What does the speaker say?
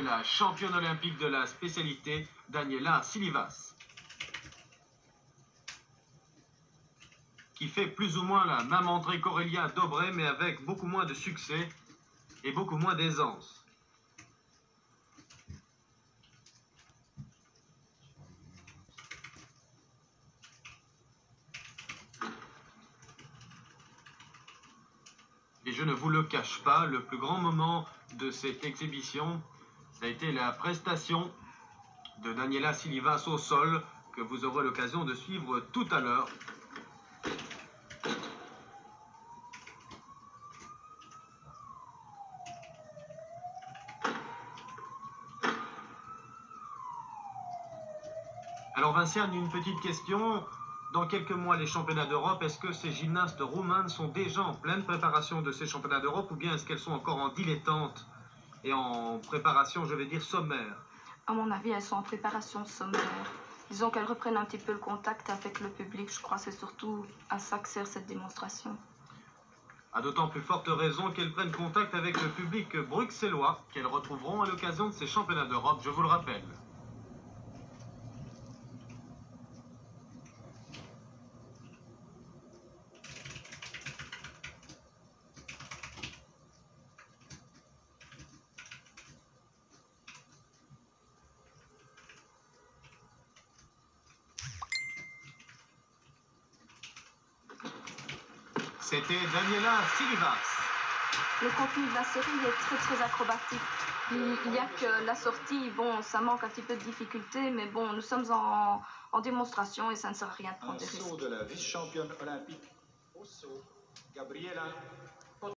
la championne olympique de la spécialité, Daniela Silivas, qui fait plus ou moins la même entrée qu'Aurélia Dobré, mais avec beaucoup moins de succès et beaucoup moins d'aisance. Et je ne vous le cache pas, le plus grand moment de cette exhibition, ça a été la prestation de Daniela Silivas au sol, que vous aurez l'occasion de suivre tout à l'heure. Alors Vinciane, une petite question. Dans quelques mois, les championnats d'Europe, est-ce que ces gymnastes roumaines sont déjà en pleine préparation de ces championnats d'Europe ou bien est-ce qu'elles sont encore en dilettante et en préparation, je vais dire, sommaire? À mon avis, elles sont en préparation sommaire. Disons qu'elles reprennent un petit peu le contact avec le public. Je crois que c'est surtout à ça que sert cette démonstration. À d'autant plus forte raison qu'elles prennent contact avec le public bruxellois qu'elles retrouveront à l'occasion de ces championnats d'Europe, je vous le rappelle. C'était Daniela Silivas. Le contenu de la série est très acrobatique. Il n'y a que la sortie, bon, ça manque un petit peu de difficulté, mais bon, nous sommes en démonstration et ça ne sert à rien de prendre des risques. Un saut de la vice-championne olympique au saut, Gabriela